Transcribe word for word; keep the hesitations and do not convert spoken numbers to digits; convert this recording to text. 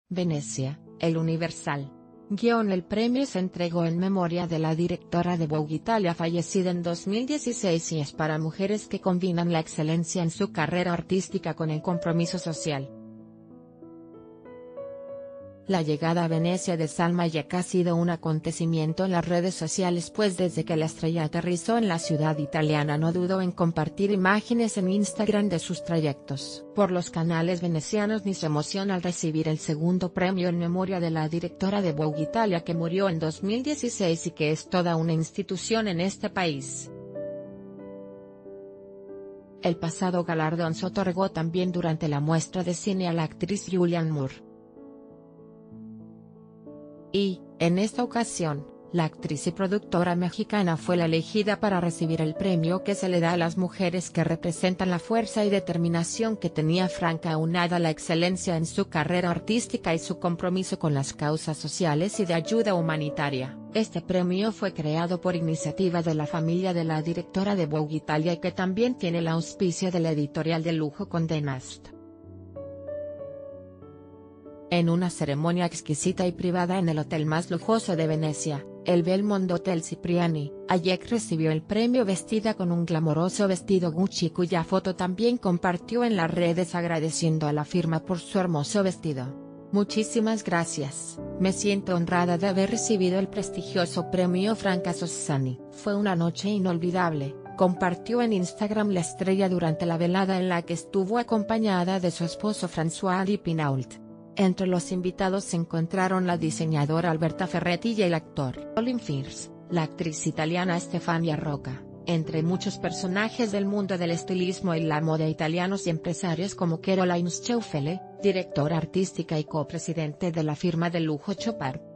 Venecia, El Universal. Guión El premio se entregó en memoria de la directora de Vogue Italia fallecida en dos mil dieciséis y es para mujeres que combinan la excelencia en su carrera artística con el compromiso social. La llegada a Venecia de Salma Hayek ha sido un acontecimiento en las redes sociales, pues desde que la estrella aterrizó en la ciudad italiana no dudó en compartir imágenes en Instagram de sus trayectos por los canales venecianos ni su emoción al recibir el segundo premio en memoria de la directora de Vogue Italia que murió en dos mil dieciséis y que es toda una institución en este país. El pasado galardón se otorgó también durante la muestra de cine a la actriz Julianne Moore. Y, en esta ocasión, la actriz y productora mexicana fue la elegida para recibir el premio que se le da a las mujeres que representan la fuerza y determinación que tenía Franca aunada la excelencia en su carrera artística y su compromiso con las causas sociales y de ayuda humanitaria. Este premio fue creado por iniciativa de la familia de la directora de Vogue Italia y que también tiene el auspicio de la editorial de lujo Condé Nast. En una ceremonia exquisita y privada en el hotel más lujoso de Venecia, el Belmondo Hotel Cipriani, Hayek recibió el premio vestida con un glamoroso vestido Gucci cuya foto también compartió en las redes agradeciendo a la firma por su hermoso vestido. Muchísimas gracias, me siento honrada de haber recibido el prestigioso premio Franca Sozzani. Fue una noche inolvidable, compartió en Instagram la estrella durante la velada en la que estuvo acompañada de su esposo François Pinault. Entre los invitados se encontraron la diseñadora Alberta Ferretti y el actor Colin Firth, la actriz italiana Stefania Rocca, entre muchos personajes del mundo del estilismo y la moda italianos y empresarios como Caroline Schiaffele, directora artística y copresidente de la firma de lujo Chopard.